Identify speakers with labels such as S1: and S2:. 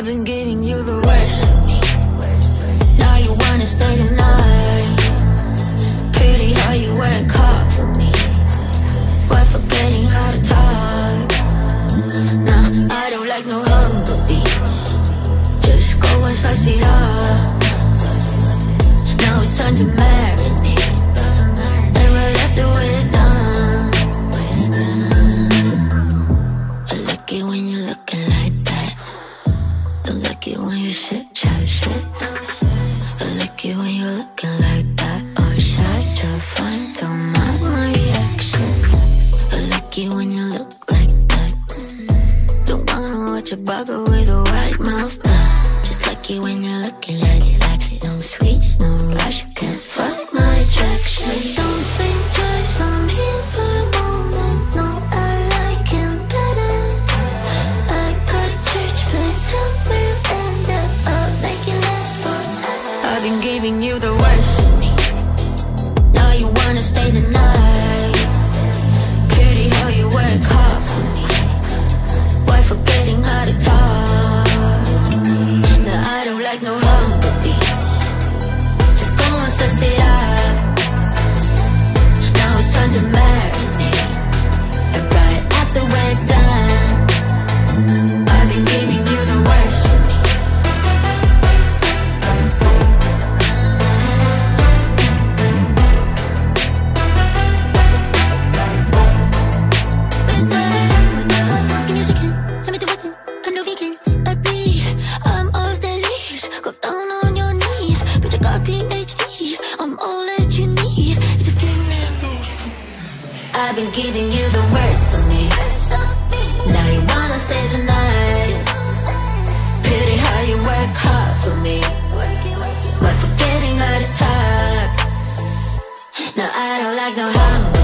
S1: I've been giving you the worst of me. Now you wanna stay the night. Pretty how you work hard for me, while forgetting how to talk. Nah, I don't like no hunger beats. Just go and slice it up. Now it's time to marinate, and right after we're done, I like it when you're looking like that. Don't like it when you shit, chat shit. I like it when you're looking like that. Or shy, try fun, don't mind my reaction. I like it when you look like that. Don't wanna watch a bugger with a white mouth, just like it when you're looking like that. No sweets, no rush, you can't fuck my attraction. Don't think twice, I'm here for a moment. No, I like him better. I got a church place, help me end up. I'll make it last forever. I've been giving you the worst of me. Now you wanna stay the night. Pretty how you work hard for me, while forgetting how to talk. Now I don't like no hunger beats. Just go and suss it up. Now it's time to marinate, and right after we're done, I've been giving you the worst of me. Give me a second, let me do weapon. I'm no vegan, agree. I'm off the leash. Go down on your knees, bitch, I got PhD. I'm all that you need. You just give me those. I've been giving you the worst of me. Now you wanna stay the night. Pretty how you work hard for me, while forgetting how to talk. Now I don't like no hunger